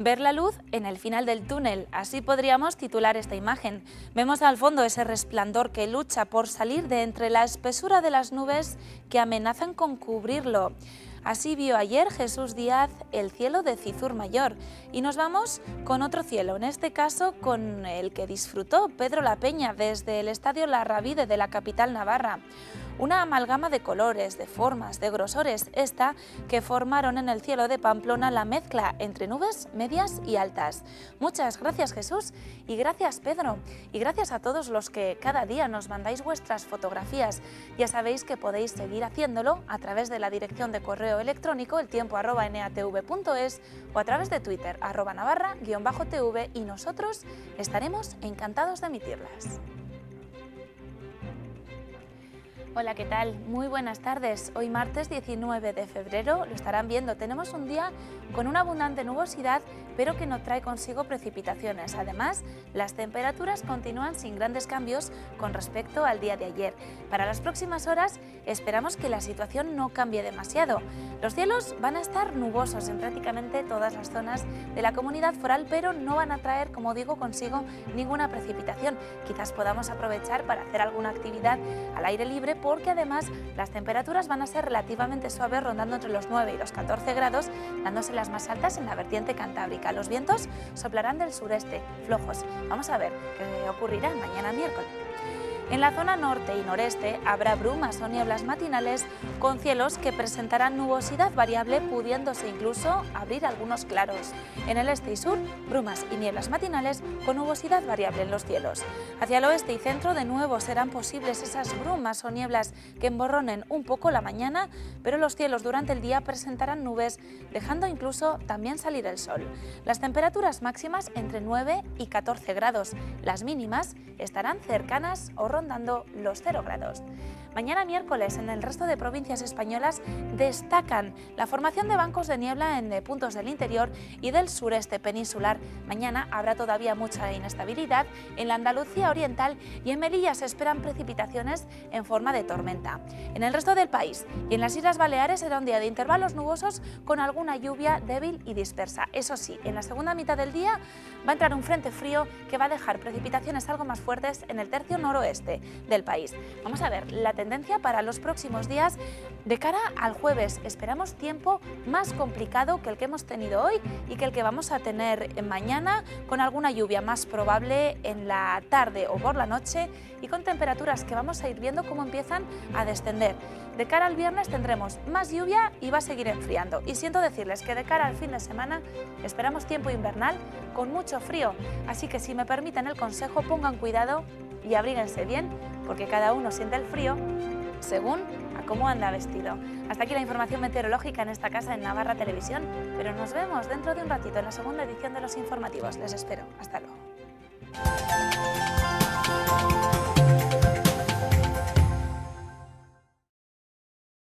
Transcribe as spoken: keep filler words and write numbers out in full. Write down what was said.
Ver la luz en el final del túnel, así podríamos titular esta imagen. Vemos al fondo ese resplandor que lucha por salir de entre la espesura de las nubes que amenazan con cubrirlo. Así vio ayer Jesús Díaz el cielo de Cizur Mayor. Y nos vamos con otro cielo, en este caso con el que disfrutó Pedro La Peña desde el Estadio La Ravide de la capital navarra. Una amalgama de colores, de formas, de grosores, esta que formaron en el cielo de Pamplona la mezcla entre nubes medias y altas. Muchas gracias, Jesús, y gracias, Pedro, y gracias a todos los que cada día nos mandáis vuestras fotografías. Ya sabéis que podéis seguir haciéndolo a través de la dirección de correo electrónico eltiempo arroba n a t v punto es o a través de Twitter arroba navarra guión bajo tv, y nosotros estaremos encantados de emitirlas. Hola, ¿qué tal? Muy buenas tardes. Hoy martes diecinueve de febrero, lo estarán viendo, tenemos un día con una abundante nubosidad, pero que no trae consigo precipitaciones. Además, las temperaturas continúan sin grandes cambios con respecto al día de ayer. Para las próximas horas esperamos que la situación no cambie demasiado. Los cielos van a estar nubosos en prácticamente todas las zonas de la comunidad foral, pero no van a traer, como digo, consigo ninguna precipitación. Quizás podamos aprovechar para hacer alguna actividad al aire libre, porque además las temperaturas van a ser relativamente suaves, rondando entre los nueve y los catorce grados, dándose las más altas en la vertiente cantábrica. Los vientos soplarán del sureste, flojos. Vamos a ver qué ocurrirá mañana miércoles. En la zona norte y noreste habrá brumas o nieblas matinales con cielos que presentarán nubosidad variable, pudiéndose incluso abrir algunos claros. En el este y sur, brumas y nieblas matinales con nubosidad variable en los cielos. Hacia el oeste y centro de nuevo serán posibles esas brumas o nieblas que emborronen un poco la mañana, pero los cielos durante el día presentarán nubes, dejando incluso también salir el sol. Las temperaturas máximas entre nueve y catorce grados, las mínimas estarán cercanas o rondando los cero grados. Mañana miércoles en el resto de provincias españolas destacan la formación de bancos de niebla en puntos del interior y del sureste peninsular. Mañana habrá todavía mucha inestabilidad en la Andalucía oriental y en Melilla se esperan precipitaciones en forma de tormenta. En el resto del país y en las Islas Baleares será un día de intervalos nubosos con alguna lluvia débil y dispersa. Eso sí, en la segunda mitad del día va a entrar un frente frío que va a dejar precipitaciones algo más fuertes en el tercio noroeste del país. Vamos a ver la tendencia para los próximos días. De cara al jueves esperamos tiempo más complicado que el que hemos tenido hoy y que el que vamos a tener mañana, con alguna lluvia más probable en la tarde o por la noche y con temperaturas que vamos a ir viendo cómo empiezan a descender. De cara al viernes tendremos más lluvia y va a seguir enfriando. Y siento decirles que de cara al fin de semana esperamos tiempo invernal con mucho frío. Así que si me permiten el consejo, pongan cuidado y abríguense bien, porque cada uno siente el frío según a cómo anda vestido. Hasta aquí la información meteorológica en esta casa en Navarra Televisión, pero nos vemos dentro de un ratito en la segunda edición de los informativos. Les espero. Hasta luego.